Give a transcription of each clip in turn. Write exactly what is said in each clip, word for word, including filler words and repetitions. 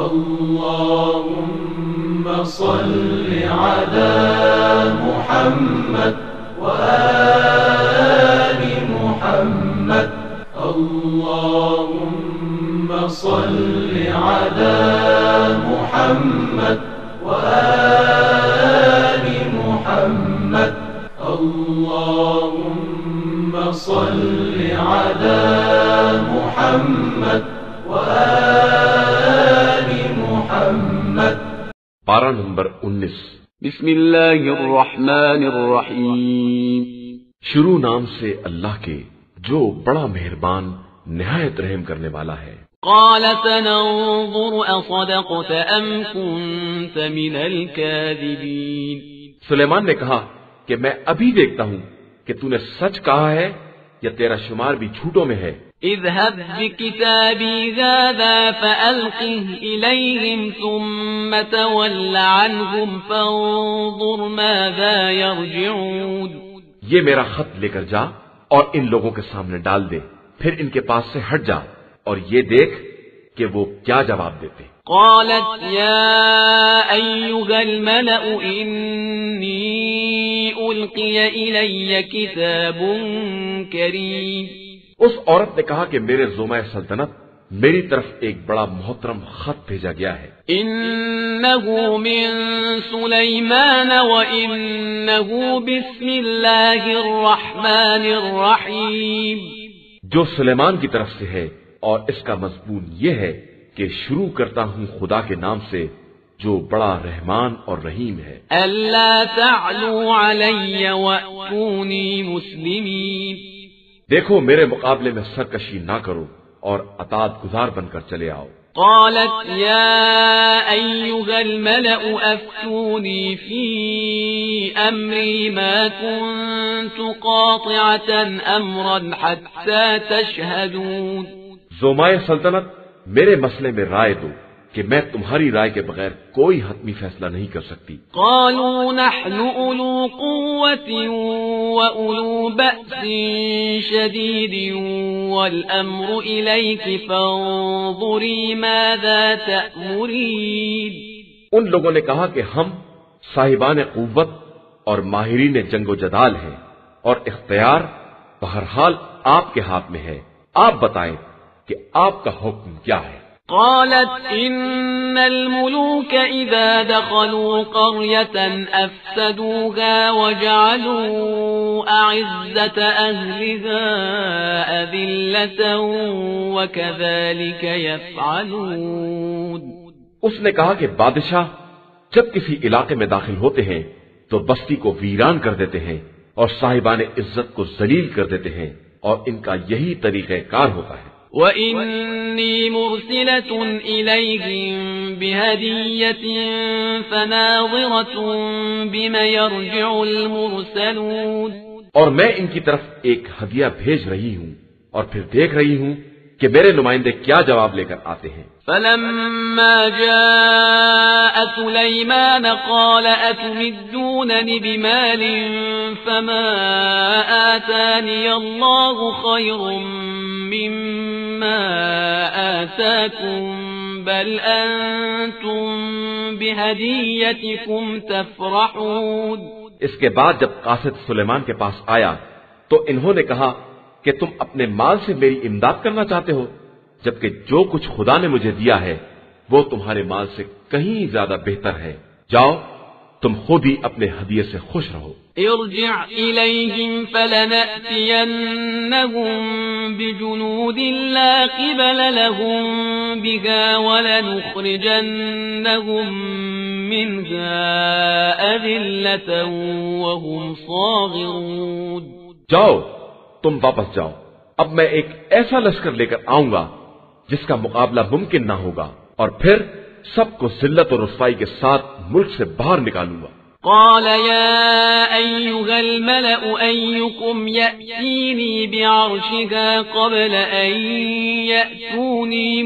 اللهم صل على محمد وآل محمد اللهم صل على محمد وآل محمد اللهم صل على محمد وآل محمد۔ پارہ نمبر انیس۔ بسم اللہ الرحمن الرحیم۔ شروع نام سے اللہ کے جو بڑا مہربان نہایت رحم کرنے والا ہے۔ قال سننظر اصدقت ام كنت من الكاذبین۔ سلیمان نے کہا کہ میں ابھی دیکھتا ہوں کہ تو نے سچ کہا ہے یا تیرا شمار بھی جھوٹوں میں ہے۔ اذهب بكتابي هذا فألقه إليهم ثم تول عنهم فانظر ماذا يرجعون۔ یہ میرا خط لے کر جا اور ان لوگوں کے سامنے ڈال دے، پھر ان کے پاس سے ہٹ جا اور یہ دیکھ کہ وہ کیا جواب دیتے۔ قالت يا أيها الملأ إني ألقي إلي كتاب كريم۔ اس عورت نے کہا کہ میرے زومۂ سلطنت میری طرف ایک بڑا محترم خط بھیجا گیا ہے۔ انه من سلیمان وانه بسم اللہ الرحمن الرحیم۔ جو سلیمان کی طرف سے ہے اور اس کا مضمون یہ ہے کہ شروع کرتا ہوں خدا کے نام سے جو بڑا رحمان اور رحیم ہے۔ الا تعلوا علی واتونی مسلمین۔ دیکھو میرے مقابلے میں سرکشی نہ کرو اور اطاعت گزار بن کر چلے آؤ۔ قالت يا أيها الملأ أفتوني في أمري ما كنت قاطعة أمرا حتى تشهدون۔ زومائے سلطنت میرے مسئلے میں رائے دو کہ میں تمہاری رائے کے بغیر کوئی حتمی فیصلہ نہیں کر سکتی۔ قالوا نحن أولو قوة وأولو بأس شديد والأمر إليك فانظري ماذا تأمرين۔ ان لوگوں نے کہا کہ ہم صاحبان قوت اور ماہرین جنگ و جدال ہیں اور اختیار بہرحال آپ کے ہاتھ میں ہے، آپ بتائیں کہ آپ کا حکم کیا ہے۔ قالت إن الملوك إذا دخلوا قرية أفسدوها وجعلوا أعزة أهلها أذلة وكذلك يفعلون۔ اس نے کہا کہ بادشاہ جب کسی علاقے میں داخل ہوتے ہیں تو بستی کو ویران کر دیتے ہیں اور صاحبان عزت کو ذلیل کر دیتے ہیں اور ان کا یہی طریقہ کار ہوتا ہے۔ وَإِنِّي مُرْسِلَةٌ إِلَيْهِمْ بِهَدِيَّةٍ فَنَاظِرَةٌ بِمَ يَرْجِعُ الْمُرْسَلُونَ۔ اور میں ان کی طرف ایک ہدیہ بھیج رہی ہوں اور پھر دیکھ رہی ہوں کہ میرے نمائندے کیا جواب لے کر آتے ہیں۔ فَلَمَّا جَاءَ سُلَيْمَانَ قَالَ أَتُمِدُّونَنِ بِمَالٍ فَمَا آتَانِيَ اللَّهُ خَيْرٌ مِّمَّا آتَاكُمْ بَلْ أَنتُمْ بِهَدِيَّتِكُمْ تَفْرَحُونَ۔ اس کے بعد جب قاصد سلیمان کے پاس آیا تو انہوں نے کہا کہ تم اپنے مال سے میری امداد کرنا چاہتے ہو، جبکہ جو کچھ خدا نے مجھے دیا ہے وہ تمہارے مال سے کہیں زیادہ بہتر ہے۔ جاؤ تم خود ہی اپنے ہدیے سے خوش رہو۔ ارجع إليهم فلنأتينهم بجنود لا قبل لهم بها ولنخرجنهم منها أذلة وهم صاغرون۔ جاؤ تم واپس جاؤ، اب میں ایک ایسا لشکر لے کر آؤں گا جس کا مقابلہ ممکن نہ ہوگا اور پھر سب کو ذلت اور رسوائی کے ساتھ ملک سے باہر نکالوں گا۔ قال يا أيها الملأ أيكم يأتيني بعرشها قبل أن يأتوني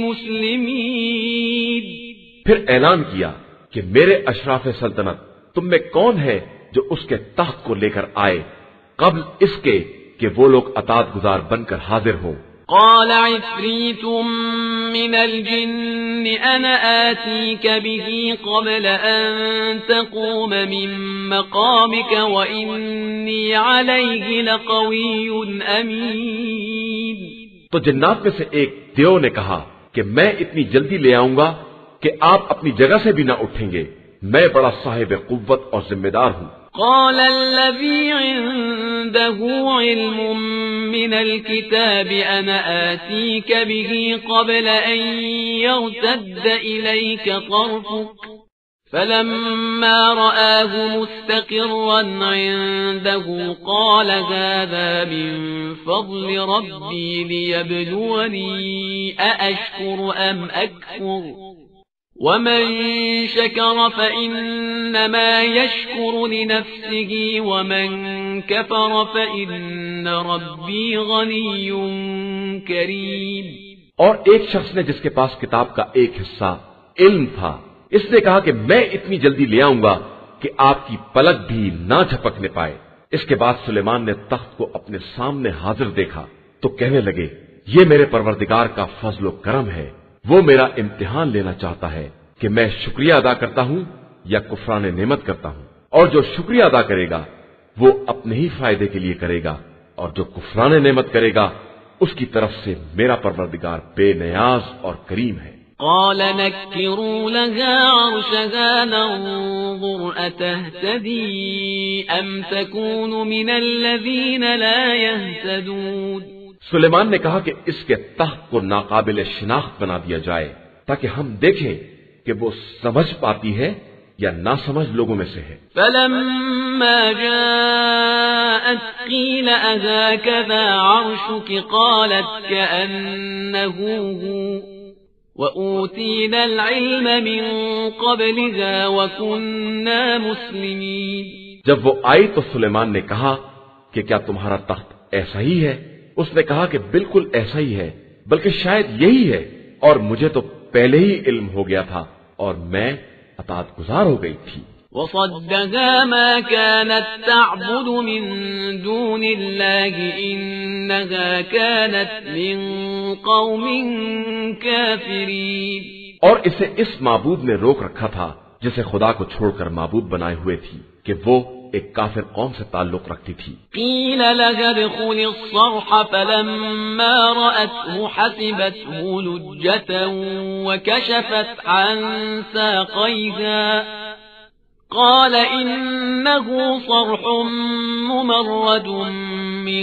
مسلمين۔ پھر اعلان کیا کہ میرے اشراف سلطنت تم میں کون ہے جو اس کے تخت کو لے کر آئے قبل اس کے کہ وہ لوگ اطاعت گزار بن کر حاضر ہوں۔ قال عفريت من الجن أنا آتيك به قبل أن تقوم من مقامك وإني عليه لقوي أمين. تو جنات میں سے ایک دیو نے کہا کہ میں اتنی جلدی لے آؤں گا کہ آپ اپنی جگہ سے بھی نہ اٹھیں گے، میں بڑا صاحب قوت اور ذمہ دار ہوں. قال الذي عنده علم من الكتاب أنا آتيك به قبل أن يرتد إليك طرفك فلما رآه مستقرا عنده قال هذا من فضل ربي ليبلوني أأشكر أم أكفر ومن شكر فإنما يشكر لنفسه ومن كفر فإن ربي غني كريم. اور ایک شخص نے جس کے پاس کتاب کا ایک حصہ علم تھا، اس نے کہا کہ میں اتنی جلدی لے آؤں گا کہ آپ کی پلک بھی نہ جھپکنے پائے. اس کے بعد سلیمان نے تخت کو اپنے سامنے حاضر دیکھا تو کہنے لگے یہ میرے پروردگار کا فضل و کرم ہے، وہ میرا امتحان لینا چاہتا ہے کہ میں شکریہ ادا کرتا ہوں یا کفران نعمت کرتا ہوں، اور جو شکریہ ادا کرے گا وہ اپنے ہی فائدے کے لیے کرے گا، اور جو کفران نعمت کرے گا اس کی طرف سے میرا پروردگار بے نیاز اور کریم ہے. قال نكروا لها عرشها ننظر أتهتدي أم تكون من الذين لا يهتدون. سلیمان نے کہا کہ اس کے تخت کو ناقابل شناخت بنا دیا جائے تاکہ ہم دیکھیں کہ وہ سمجھ پاتی ہے یا نہ سمجھ لوگوں میں سے ہے. فلما جاءت قيل أهكذا عرشك قالت كأنه هو وأوتينا العلم من قبلها وكنا مسلمين. جب وہ آئی تو سلیمان نے کہا کہ کیا تمہارا تخت ایسا ہی ہے؟ اس نے کہا کہ بالکل ایسا ہی ہے، بلکہ شاید یہی ہے، اور مجھے تو پہلے ہی علم ہو گیا تھا اور میں اطاعت گزار ہو گئی تھی. وصدها ما كانت تعبد من دون الله إنها كانت من قوم كافرين. اور اسے اس معبود نے روک رکھا تھا جسے خدا کو چھوڑ کر معبود بنائے ہوئے تھی کہ وہ ایک کافر قوم سے تعلق رکھتی تھی. قیل لها ادخل الصرح فلما رأته حسبته لجة وكشفت عن ساقيها قال إنه صرح ممرد من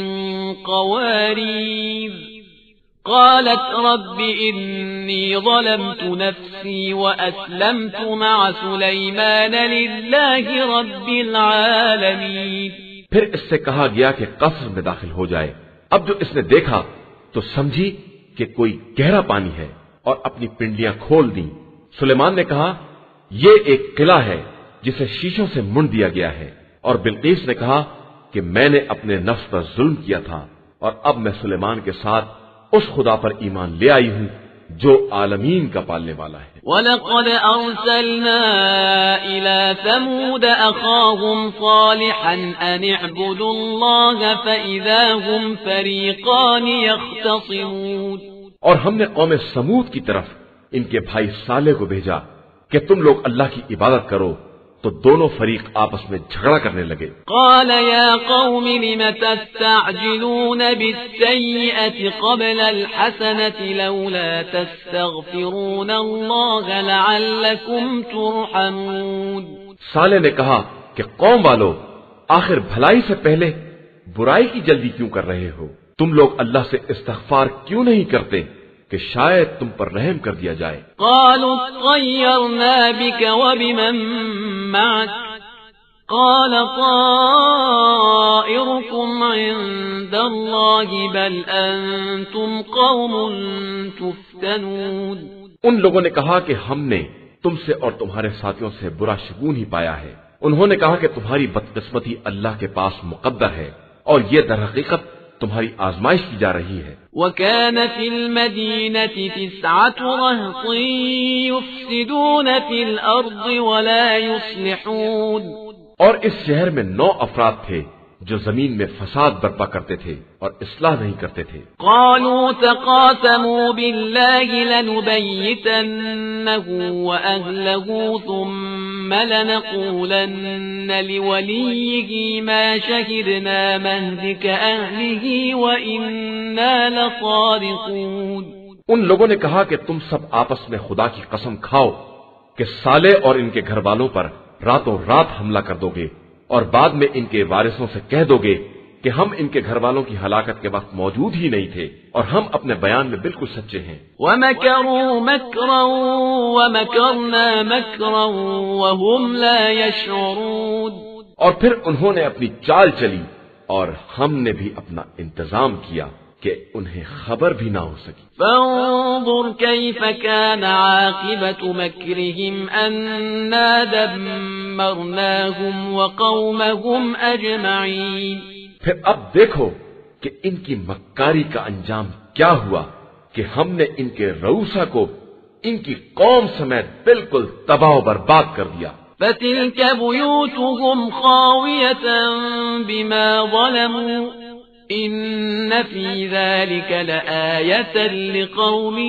قوارير قالت رب إني ظلمت نفسي وأسلمت مع سليمان لله رب العالمين. پھر اس سے کہا گیا کہ قصر میں داخل ہو جائے. اب جو اس نے دیکھا تو سمجھی کہ کوئی گہرا پانی ہے اور اپنی پنڈلیاں کھول دیں. سلیمان نے کہا یہ ایک قلعہ ہے جسے شیشوں سے منڈ دیا گیا ہے، اور بلقیس نے کہا کہ میں نے اپنے نفس پر ظلم کیا تھا اور اب میں سلیمان کے ساتھ اس خدا پر ایمان لے آئی ہوں جو عالمین کا پالنے والا ہے. وَلَقَدْ أَرْسَلْنَا إِلَى ثَمُودَ أَخَاهُمْ صَالِحًا أَنِ اعْبُدُوا اللَّهَ فَإِذَا هُمْ فَرِيقَانِ يَخْتَصِمُونَ. اور ہم نے قوم سمود کی طرف ان کے بھائی صالح کو بھیجا کہ تم لوگ اللہ کی عبادت کرو، تو دونوں فریق آپس میں جھگڑا کرنے لگے. قال يا قوم لم تستعجلون بالسيئة قبل الحسنة لولا تستغفرون الله لعلكم ترحمون. صالح نے کہا کہ قوم والو آخر بھلائی سے پہلے برائی کی جلدی کیوں کر رہے ہو؟ تم لوگ اللہ سے استغفار کیوں نہیں کرتے کہ شاید تم پر رحم کر دیا جائے. قالوا طيرنا بك وبمن معك قال طائركم عند الله بل أنتم قوم تفتنون. ان لوگوں نے کہا کہ ہم نے تم سے اور تمہارے ساتھیوں سے برا شگون ہی پایا ہے. انہوں نے کہا کہ تمہاری بدقسمتی اللہ کے پاس مقدر ہے اور یہ در حقیقت تمہاری آزمائش کی جا رہی ہے. وَكَانَ فِي الْمَدِينَةِ تِسْعَةُ رَهْطٍ يُفْسِدُونَ فِي الْأَرْضِ وَلَا يُصْلِحُونَ. اور اس شہر میں نو افراد تھے جو زمین میں فساد برپا کرتے تھے اور اصلاح نہیں کرتے تھے۔ قالوا تقاسموا بالله لنبيتنه وأهله ثم لنقولن لوليه ما شهدنا مهلك أهله وإنا لصادقون۔ ان لوگوں نے کہا کہ تم سب آپس میں خدا کی قسم کھاؤ کہ صالح اور ان کے گھر والوں پر راتوں رات حملہ کر دو گے، اور بعد میں ان کے وارثوں سے کہہ دو گے کہ ہم ان کے گھر والوں کی ہلاکت کے وقت موجود ہی نہیں تھے اور ہم اپنے بیان میں بالکل سچے ہیں۔ وَمَكَرُوا مَكْرًا وَمَكَرْنَا مَكْرًا وَهُمْ لَا يَشْعُرُونَ۔ اور پھر انہوں نے اپنی چال چلی اور ہم نے بھی اپنا انتظام کیا کہ انہیں خبر بھی نہ ہو سکی۔ فانظر كيف كان عاقبة مكرهم أنا دمرناهم وقومهم أجمعين۔ پھر اب دیکھو کہ ان کی مکاری کا انجام کیا ہوا کہ ہم نے ان کے رؤوسا کو ان کی قوم سمیت بالکل تباہ و برباد کر دیا۔ فتلك بيوتهم خاوية بما ظلموا إن في ذلك لآية لقوم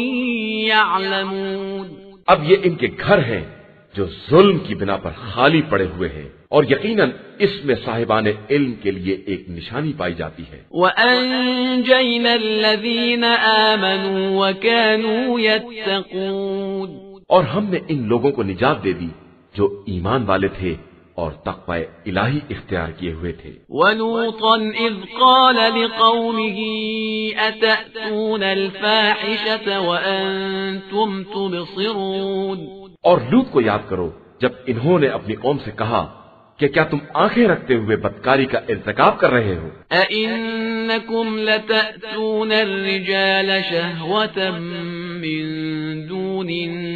يعلمون۔ اب یہ ان کے گھر ہیں جو ظلم کی بنا پر خالی پڑے ہوئے ہیں، اور یقیناً اس میں صاحبان علم کے لیے ایک نشانی پائی جاتی ہے۔ وَأَنجَيْنَا الَّذِينَ آمَنُوا وَكَانُوا يَتَّقُونَ۔ اور ہم نے ان لوگوں کو نجات دے دی جو ایمان والے تھے اور تقوی الہی اختیار کیے ہوئے تھے۔ وَلُوطًا إِذْ قَالَ لِقَوْمِهِ أَتَأْتُونَ الْفَاحِشَةَ وَأَنْتُمْ تُبْصِرُونَ۔ اور لوط کو یاد کرو جب انہوں نے اپنی قوم سے کہا کہ کیا تم آنکھیں رکھتے ہوئے بدکاری کا ارتکاب کر رہے ہو؟ أَإِنَّكُمْ لَتَأْتُونَ الرِّجَالَ شَهْوَةً مِّن دُونِ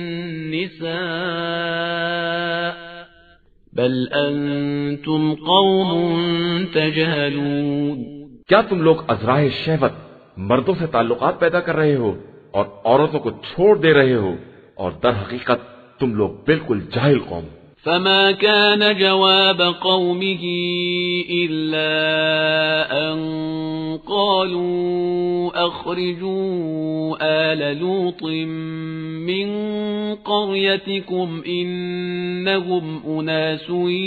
النِّسَاءِ بل انتم قوم تجہلون۔ کیا تم لوگ ازراہ شہوت مردوں سے تعلقات پیدا کر رہے ہو اور عورتوں کو چھوڑ دے رہے ہو، اور در حقیقت تم لوگ بالکل جاہل قوم۔ فما كان جواب قومه إلا أن قالوا أخرجوا آل لوط من قريتكم إنهم أناس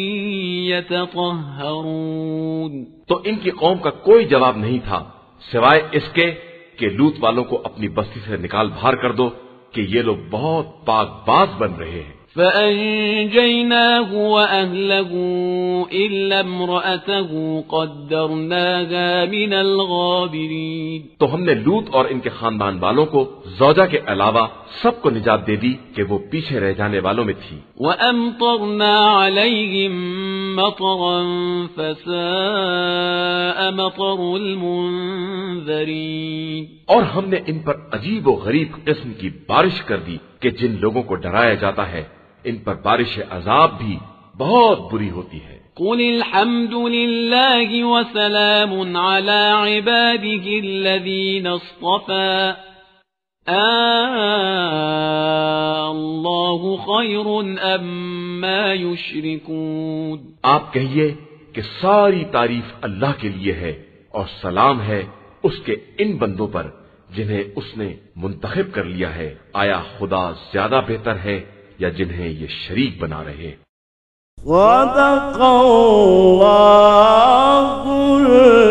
يتطهرون۔ تو ان کی قوم کا کوئی جواب نہیں تھا سوائے اس کے کہ لوط والوں کو اپنی بستی سے نکال باہر کر دو کہ یہ لوگ بہت پاک باز بن رہے ہیں۔ فأنجيناه وأهله إلا امرأته قدرناها من الغابرين۔ تو ہم نے لوط اور ان کے خاندان والوں کو زوجہ کے علاوہ سب کو نجات دے دی کہ وہ پیچھے رہ جانے والوں میں تھی۔ وأمطرنا عليهم مطرا فساء مطر المنذرين۔ اور ہم نے ان پر عجیب و غریب قسم کی بارش کر دی کہ جن لوگوں کو ڈرایا جاتا ہے ان پر بارش عذاب بھی بہت بری ہوتی ہے۔ قل الحمد لله وسلام على عباده الذين اصطفى الله خير أما يشركون۔ آپ کہیے کہ ساری تعریف اللہ کے لیے ہے اور سلام ہے اس کے ان بندوں پر جنہیں اس نے منتخب کر لیا ہے، آیا خدا زیادہ بہتر ہے یا جنہیں یہ شریک بنا رہے؟ صدق اللہ